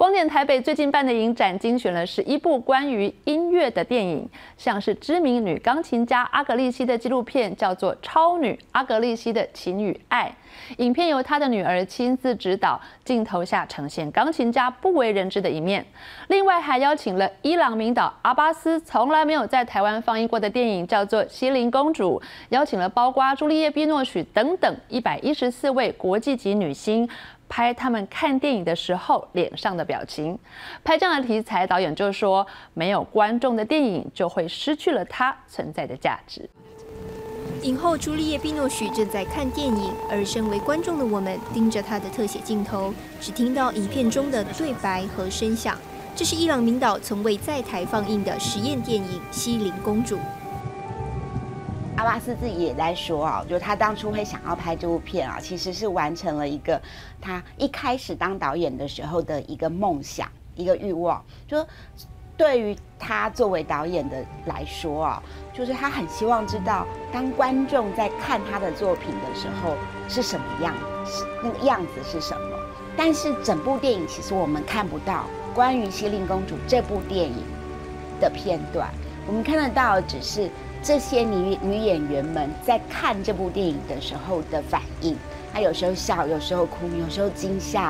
光点台北最近办的影展精选了11部关于音乐的电影，像是知名女钢琴家阿格丽西的纪录片，叫做《超女阿格丽西的情与爱》。影片由她的女儿亲自指导，镜头下呈现钢琴家不为人知的一面。另外还邀请了伊朗名导阿巴斯从来没有在台湾放映过的电影，叫做《西林公主》，邀请了包括朱丽叶·碧诺许等等114位国际级女星。拍他们看电影的时候脸上的表情，拍这样的题材，导演就说，没有观众的电影就会失去了它存在的价值。 影后朱丽叶·碧诺许正在看电影，而身为观众的我们盯着她的特写镜头，只听到影片中的对白和声响。这是伊朗名导从未在台放映的实验电影《西林公主》。 阿巴斯自己也在说啊，就他当初会想要拍这部片啊，其实是完成了一个他一开始当导演的时候的一个梦想、一个欲望。就对于他作为导演的来说啊，就是他很希望知道，当观众在看他的作品的时候是什么样子，那个样子是什么。但是整部电影其实我们看不到关于《西林公主》这部电影的片段，我们看得到的只是这些女演员们在看这部电影的时候的反应，她有时候笑，有时候哭，有时候惊吓。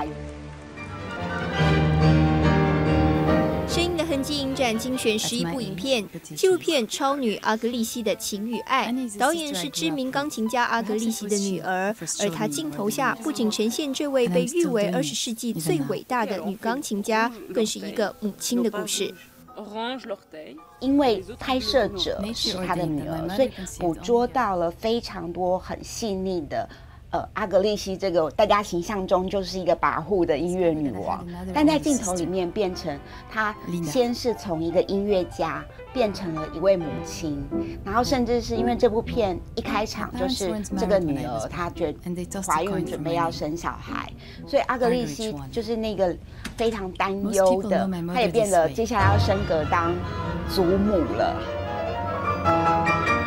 声音的痕迹影展精选11部影片，纪录片《超女阿格丽西的情与爱》，导演是知名钢琴家阿格丽西的女儿，而她镜头下不仅呈现这位被誉为20世纪最伟大的女钢琴家，更是一个母亲的故事。 因为拍摄者是他的女儿，所以捕捉到了非常多很细腻的。阿格丽西这个大家形象中就是一个跋扈的音乐女王，但在镜头里面变成她先是从一个音乐家变成了一位母亲，然后甚至是因为这部片一开场就是这个女儿她怀孕准备要生小孩，所以阿格丽西就是那个非常担忧的，她也变得接下来要升格当祖母了。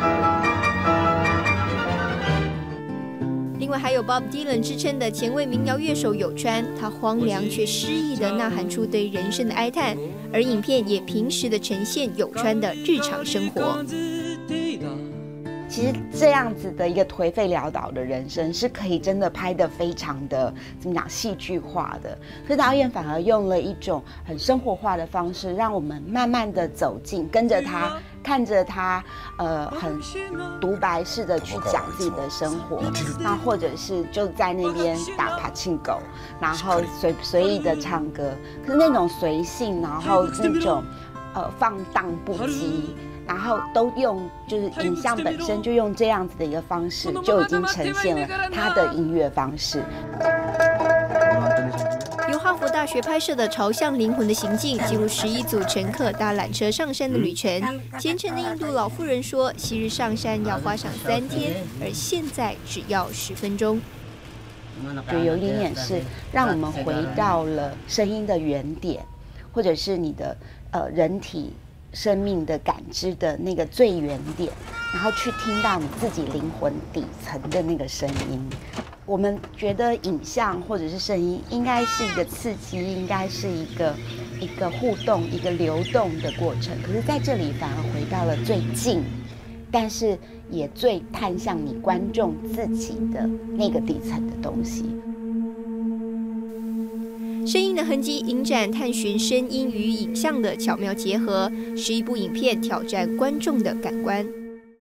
另外还有 Bob Dylan 之称的前卫民谣乐手有川，他荒凉却诗意地呐喊出对人生的哀叹，而影片也平实地呈现有川的日常生活。 其实这样子的一个颓废潦倒的人生是可以真的拍得非常的怎么讲戏剧化的，可是导演反而用了一种很生活化的方式，让我们慢慢的走近，跟着他，看着他，很独白式的去讲自己的生活，那或者是就在那边打帕庆狗，然后随意的唱歌，可是那种随性，然后那种放荡不羁。然后都用就是影像本身就用这样子的一个方式，就已经呈现了他的音乐方式。 由哈佛大学拍摄的《朝向灵魂的行进》，记录11组乘客搭缆车上山的旅程。虔诚的印度老妇人说，昔日上山要花上3天，而现在只要10分钟。 就有一点是让我们回到了声音的原点，或者是你的人体生命的感知的那个最原点，然后去听到你自己灵魂底层的那个声音。我们觉得影像或者是声音应该是一个刺激，应该是一个互动、一个流动的过程。可是在这里反而回到了最近，但是也最探向你观众自己的那个底层的东西。 声音的痕迹影展探寻声音与影像的巧妙结合，11部影片挑战观众的感官。